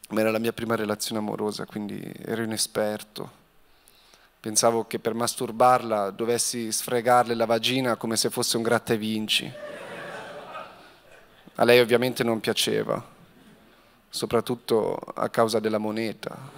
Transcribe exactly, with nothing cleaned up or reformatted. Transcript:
ma era la mia prima relazione amorosa, quindi ero inesperto. Pensavo che per masturbarla dovessi sfregarle la vagina come se fosse un gratta e vinci. A lei ovviamente non piaceva, soprattutto a causa della moneta.